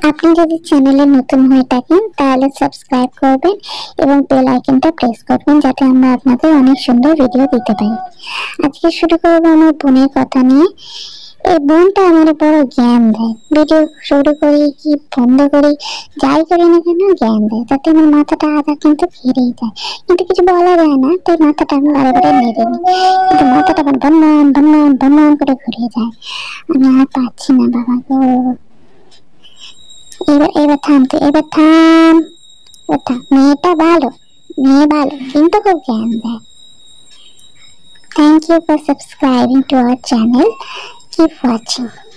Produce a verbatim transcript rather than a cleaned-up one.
আপনি যদি চ্যানেলে নতুন হয়ে থাকেন তাহলে সাবস্ক্রাইব করবেন এবং বেল আইকনটা প্রেস করবেন যাতে আমরা আপনাদের অনেক সুন্দর ভিডিও দিতে পারি। আজকে শুরু করব আমার বোনের কথা নিয়ে। এই বোনটা আমার বড় জ্ঞান দেয়, ভিডিও শুরু করি কি বন্ধ করি যাই করি না কেন জ্ঞান দেয়, তাতে আমার মাথাটা আধা কিন্তু ফিরেই যায়, কিন্তু কিছু বলা যায় না, তাই মাথাটা আমি বারে বারে নেড়ে নিই, কিন্তু মাথাটা আমার বন্যান বন্যান বন্যান করে ঘুরে যায়। আমি আর পাচ্ছি না বাবা গো। এবার এবার থাম তো, এবার থাম, এবার থাম। মেয়েটা ভালো, মেয়ে ভালো কিন্তু খুব জ্ঞান দেয়। Thank you for subscribing to our channel. Keep watching.